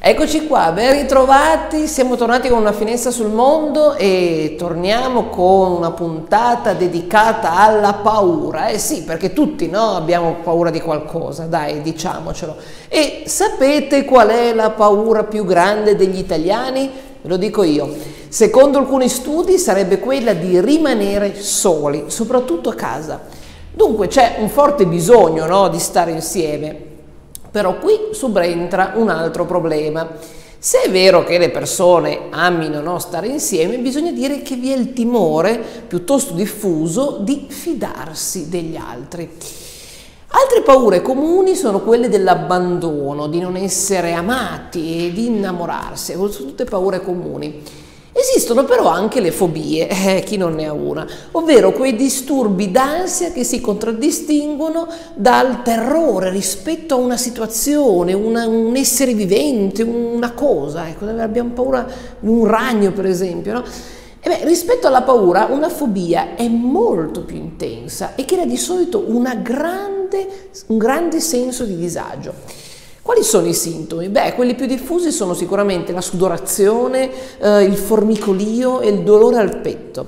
Eccoci qua, ben ritrovati, siamo tornati con una finestra sul mondo e torniamo con una puntata dedicata alla paura. Eh sì, perché tutti, no, abbiamo paura di qualcosa, dai, diciamocelo. E sapete qual è la paura più grande degli italiani? Ve lo dico io. Secondo alcuni studi sarebbe quella di rimanere soli, soprattutto a casa. Dunque c'è un forte bisogno, no, di stare insieme. Però qui subentra un altro problema. Se è vero che le persone amino, no, stare insieme, bisogna dire che vi è il timore, piuttosto diffuso, di fidarsi degli altri. Altre paure comuni sono quelle dell'abbandono, di non essere amati e di innamorarsi, sono tutte paure comuni. Esistono però anche le fobie, chi non ne ha una, ovvero quei disturbi d'ansia che si contraddistinguono dal terrore rispetto a una situazione, un essere vivente, una cosa. Ecco, abbiamo paura di un ragno, per esempio, no? E beh, rispetto alla paura, una fobia è molto più intensa e crea di solito un grande senso di disagio. Quali sono i sintomi? Beh, quelli più diffusi sono sicuramente la sudorazione, il formicolio e il dolore al petto.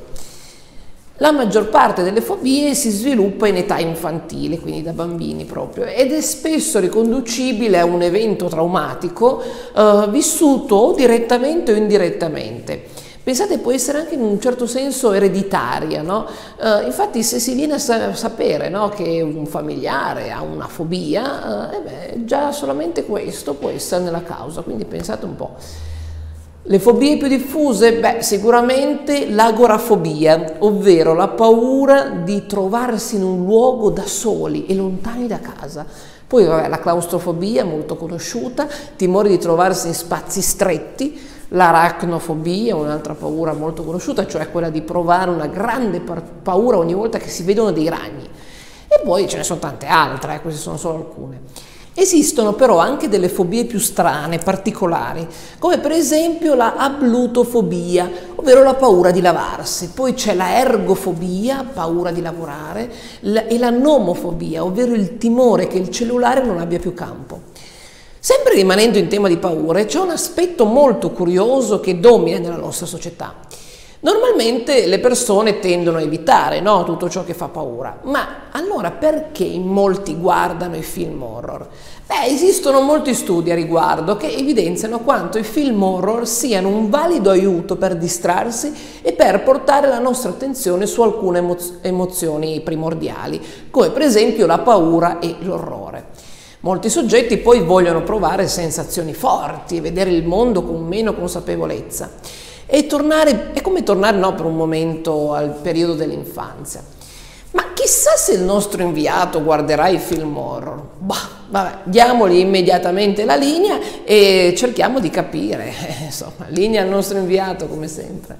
La maggior parte delle fobie si sviluppa in età infantile, quindi da bambini proprio, ed è spesso riconducibile a un evento traumatico vissuto o direttamente o indirettamente. Pensate, può essere anche in un certo senso ereditaria, no? Infatti se si viene a sapere, no, che un familiare ha una fobia, già solamente questo può esserne la causa, quindi pensate un po'. Le fobie più diffuse? Beh, sicuramente l'agorafobia, ovvero la paura di trovarsi in un luogo da soli e lontani da casa. Poi vabbè, la claustrofobia, molto conosciuta, timore di trovarsi in spazi stretti. L'aracnofobia, un'altra paura molto conosciuta, cioè quella di provare una grande paura ogni volta che si vedono dei ragni. E poi ce ne sono tante altre, queste sono solo alcune. Esistono però anche delle fobie più strane, particolari, come per esempio la ablutofobia, ovvero la paura di lavarsi. Poi c'è la ergofobia, paura di lavorare, e la nomofobia, ovvero il timore che il cellulare non abbia più campo. Sempre rimanendo in tema di paure, c'è un aspetto molto curioso che domina nella nostra società. Normalmente le persone tendono a evitare, no, tutto ciò che fa paura, ma allora perché in molti guardano i film horror? Beh, esistono molti studi a riguardo che evidenziano quanto i film horror siano un valido aiuto per distrarsi e per portare la nostra attenzione su alcune emozioni primordiali, come per esempio la paura e l'orrore. Molti soggetti poi vogliono provare sensazioni forti e vedere il mondo con meno consapevolezza. È come tornare, no, per un momento al periodo dell'infanzia. Ma chissà se il nostro inviato guarderà i film horror. Bah, vabbè, diamogli immediatamente la linea e cerchiamo di capire. Insomma, linea al nostro inviato come sempre.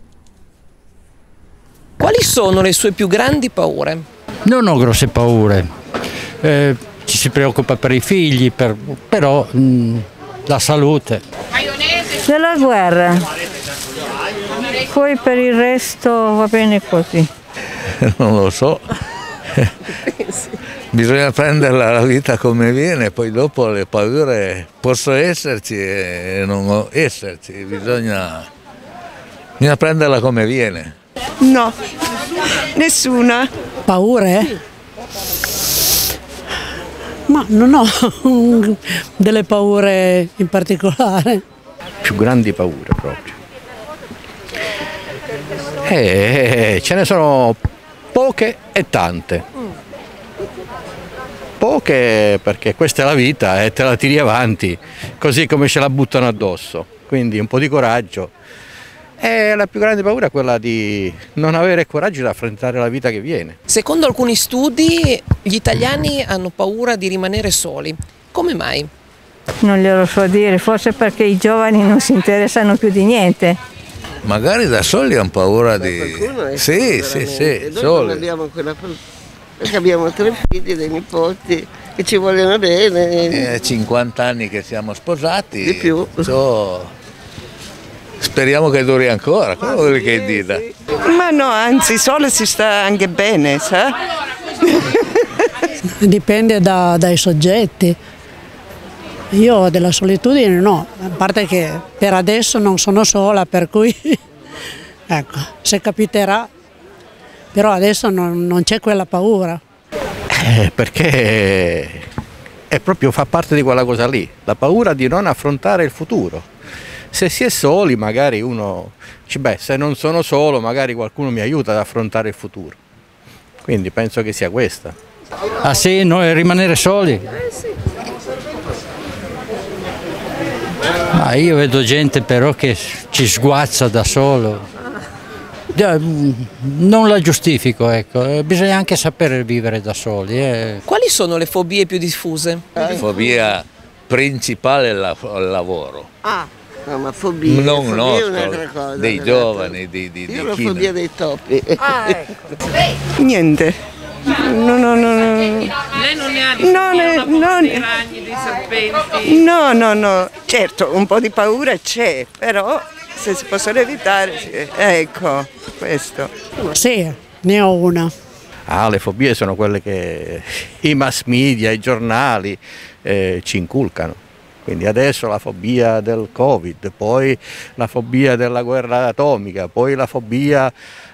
Quali sono le sue più grandi paure? Non ho grosse paure. Ci si preoccupa per i figli, però la salute. Della guerra, poi per il resto va bene così. Non lo so, bisogna prendere la vita come viene, poi dopo le paure possono esserci e non esserci, bisogna prenderla come viene. No, nessuna. Paure? Ma non ho delle paure in particolare. Più grandi paure proprio. Ce ne sono poche e tante. Poche perché questa è la vita e te la tiri avanti, così come ce la buttano addosso. Quindi un po' di coraggio. E la più grande paura è quella di non avere coraggio di affrontare la vita che viene. Secondo alcuni studi, gli italiani hanno paura di rimanere soli. Come mai? Non glielo so dire, forse perché i giovani non si interessano più di niente. Magari da soli hanno paura di... Sì, noi soli. non abbiamo quella paura, perché abbiamo 3 figli, dei nipoti che ci vogliono bene. 50 anni che siamo sposati. Di più. Speriamo che duri ancora, quello che dita. Ma no, anzi, solo si sta anche bene, sa? Dipende dai soggetti. Io della solitudine no, a parte che per adesso non sono sola, per cui ecco, se capiterà, però adesso non c'è quella paura. Perché è proprio, fa parte di quella cosa lì, la paura di non affrontare il futuro. Se si è soli magari uno dice, beh, se non sono solo magari qualcuno mi aiuta ad affrontare il futuro. Quindi penso che sia questa. Ah sì, noi rimanere soli? Ma io vedo gente però che ci sguazza da solo. Non la giustifico, ecco. Bisogna anche sapere vivere da soli. Quali sono le fobie più diffuse? La fobia principale è il lavoro. No, ma fobia, Non fobia è nostro, un'altra cosa. dei giovani, di Io ho la chi fobia dei topi. Niente. No, no, no, no. Lei non ne ha di fobia, dei ragni, dei serpenti? No, no, no. Certo, un po' di paura c'è, però se si possono evitare, sì. Ecco, questo. Sì, ne ho una. Le fobie sono quelle che i mass media, i giornali ci inculcano. Quindi adesso la fobia del Covid, poi la fobia della guerra atomica, poi la fobia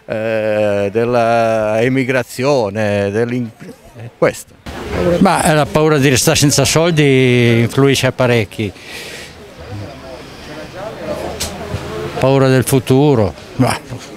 dell'emigrazione, questo. Ma la paura di restare senza soldi influisce a parecchi. Paura del futuro, ma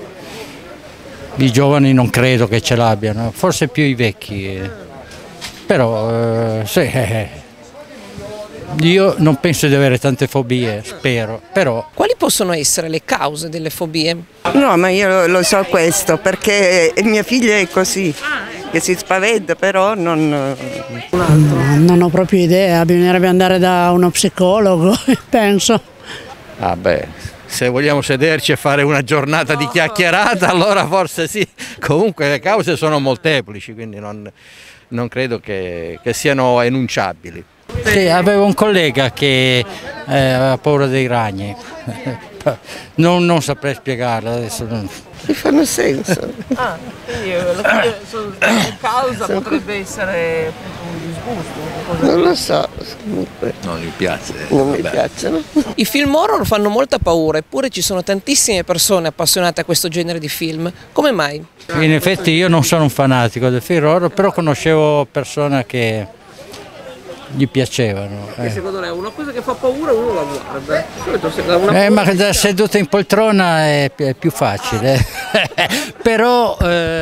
i giovani non credo che ce l'abbiano, forse più i vecchi. Però sì. Io non penso di avere tante fobie, spero, però... Quali possono essere le cause delle fobie? No, ma io lo so questo, perché mia figlia è così, che si spaventa, però non... Non ho proprio idea, bisognerebbe andare da uno psicologo, penso. Se vogliamo sederci e fare una giornata di chiacchierata, allora forse sì. Comunque le cause sono molteplici, quindi non credo che siano enunciabili. Sì, avevo un collega che aveva paura dei ragni, non saprei spiegarlo adesso. Mi fanno senso. Quindi la causa potrebbe essere un disgusto? Non lo so, comunque. non gli piace. Non mi piacciono. I film horror fanno molta paura, eppure ci sono tantissime persone appassionate a questo genere di film. Come mai? In effetti io non sono un fanatico del film horror, però conoscevo persone che gli piacevano. Secondo lei una cosa che fa paura uno la guarda. Ma da seduta in poltrona è più facile, però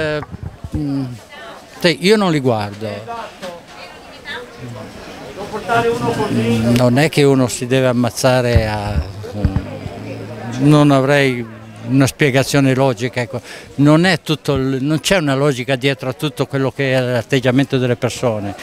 io non li guardo. Non è che uno si deve ammazzare non avrei una spiegazione logica, ecco. Non c'è una logica dietro a tutto quello che è l'atteggiamento delle persone,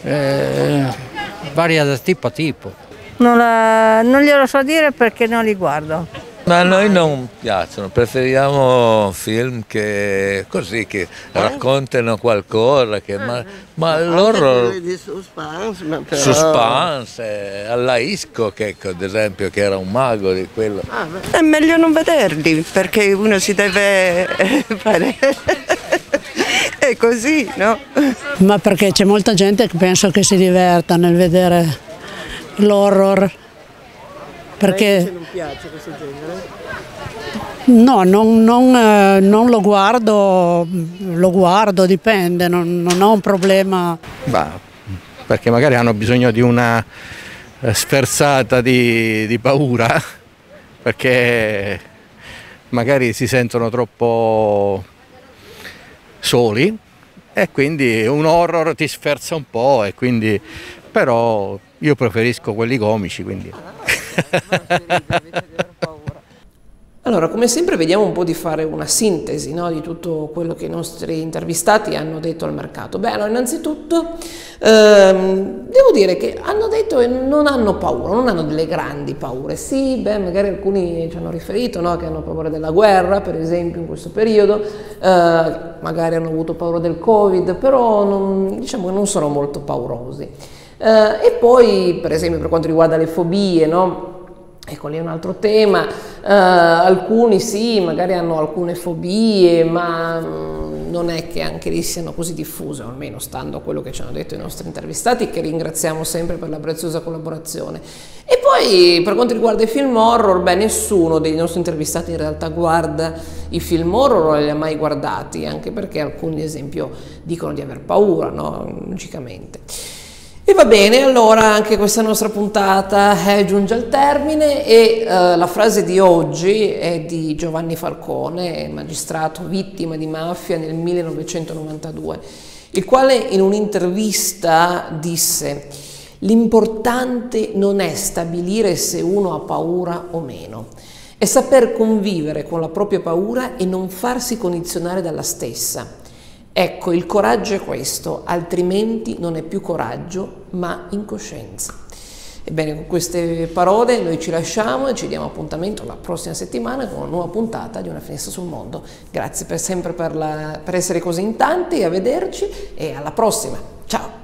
varia da tipo a tipo. Non glielo so dire perché non li guardo. Ma a noi non piacciono, preferiamo film che raccontano qualcosa, ma loro Di suspense, ma però... suspense, alla Hitchcock, ecco, ad esempio, che era un mago di quello. È meglio non vederli, perché uno si deve fare... È così, no? Ma perché c'è molta gente che penso che si diverta nel vedere l'horror. Perché non piace questo genere? no, non lo guardo, dipende, non ho un problema. Perché magari hanno bisogno di una sferzata di paura, perché magari si sentono troppo soli e quindi un horror ti sferza un po', e quindi, però io preferisco quelli comici, quindi. Allora, come sempre vediamo un po' di fare una sintesi, no, di tutto quello che i nostri intervistati hanno detto al mercato. Beh, allora, innanzitutto devo dire che hanno detto che non hanno paura, non hanno delle grandi paure. Sì, magari alcuni ci hanno riferito, no, che hanno paura della guerra, per esempio, in questo periodo, magari hanno avuto paura del Covid, però diciamo che non sono molto paurosi. E poi, per esempio, per quanto riguarda le fobie, no? Ecco, lì è un altro tema. Alcuni sì, magari hanno alcune fobie, ma non è che anche lì siano così diffuse, o almeno stando a quello che ci hanno detto i nostri intervistati, che ringraziamo sempre per la preziosa collaborazione. E poi per quanto riguarda i film horror, beh, nessuno dei nostri intervistati in realtà guarda i film horror o li ha mai guardati, anche perché alcuni, ad esempio, dicono di aver paura, no? Logicamente. E va bene, allora anche questa nostra puntata giunge al termine e la frase di oggi è di Giovanni Falcone, magistrato vittima di mafia nel 1992, il quale in un'intervista disse: l'importante non è stabilire se uno ha paura o meno, è saper convivere con la propria paura e non farsi condizionare dalla stessa. Ecco, il coraggio è questo, altrimenti non è più coraggio, ma incoscienza. Ebbene, con queste parole noi ci lasciamo e ci diamo appuntamento la prossima settimana con una nuova puntata di Una finestra sul mondo. Grazie sempre per essere così in tanti, a vederci e alla prossima. Ciao!